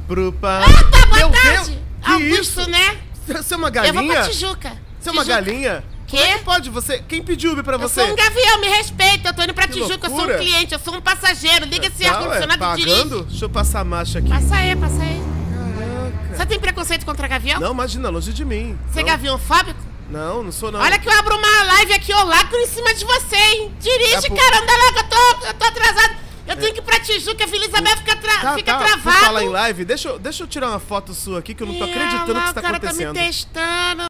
Prupa. Tá, boa Meu tarde. Deus, que Augusto, isso? né? Você é uma Eu vou pra galinha? Tijuca. Você é uma galinha? Quê? Como é que pode você? Quem pediu Uber pra Eu você? sou um gavião, me respeita. Eu tô indo pra Que Tijuca, eu sou loucura. um cliente, eu sou um passageiro. Liga esse Tá, ar-condicionado e dirige. pagando? Deixa eu passar a marcha aqui. Passa aí, passa aí. Caraca. Você tem preconceito contra gavião? Não, imagina, longe de mim. Você é Não. gaviãofóbico? Não sou não. Olha que eu abro uma live aqui, eu lacro em cima de você, hein? Dirige, É por- cara, anda logo, eu tô atrasado. Eu tenho que ir pra Tijuca, a Vila Isabel fica Por travado. falar em live, deixa eu tirar uma foto sua aqui que eu não tô acreditando que isso tá O cara tá me acontecendo. testando.